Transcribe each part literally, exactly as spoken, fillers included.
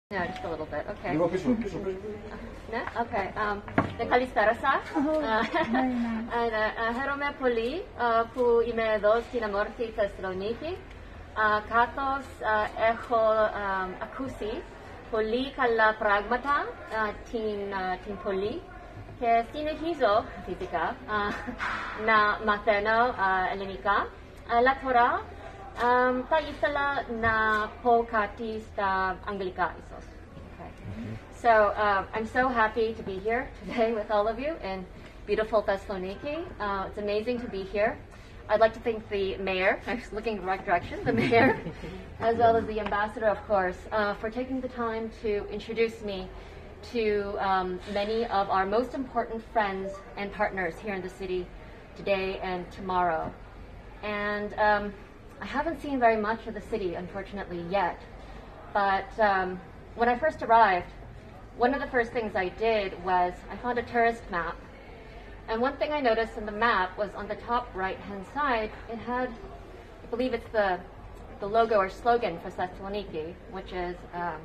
No, just a little bit. Okay. Lima piso, piso, piso. No? Okay. Um, de Kalistarasa. Oh, very nice. And uh, Herome Poli, uh, που είμαι εδώ στην αμόρφη Θεσσαλονίκη. Uh, καθώς uh, έχω um, ακούσει πολύ καλά πράγματα uh, την, uh, την πόλη και συνεχίζω φυσικά uh, να μαθαίνω uh, ελληνικά. Αλλά τώρα um, θα ήθελα να πω κάτι στα αγγλικά ίσως. Okay. So uh, I'm so happy to be here today with all of you in beautiful Thessaloniki. Uh, it's amazing to be here. I'd like to thank the mayor, I was looking in the right direction, the mayor, as well as the ambassador, of course, uh, for taking the time to introduce me to um, many of our most important friends and partners here in the city today and tomorrow. And um, I haven't seen very much of the city, unfortunately, yet. But um, when I first arrived, one of the first things I did was I found a tourist map. And one thing I noticed in the map was on the top right-hand side, it had, I believe it's the, the logo or slogan for Thessaloniki, which is um,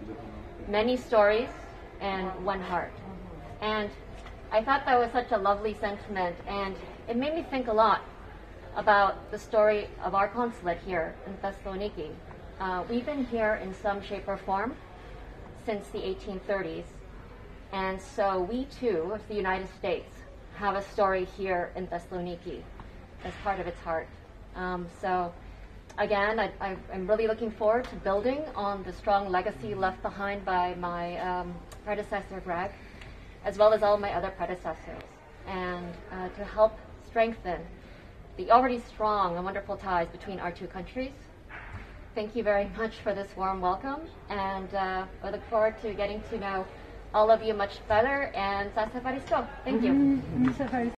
many stories and one heart. And I thought that was such a lovely sentiment, and it made me think a lot about the story of our consulate here in Thessaloniki. Uh, we've been here in some shape or form since the eighteen thirties, and so we too, of the United States, have a story here in Thessaloniki as part of its heart. Um, so again, I, I, I'm really looking forward to building on the strong legacy left behind by my um, predecessor, Greg, as well as all my other predecessors, and uh, to help strengthen the already strong and wonderful ties between our two countries. Thank you very much for this warm welcome, and uh, I look forward to getting to know all of you much better, and Sasa Faristo. Thank you. Mm,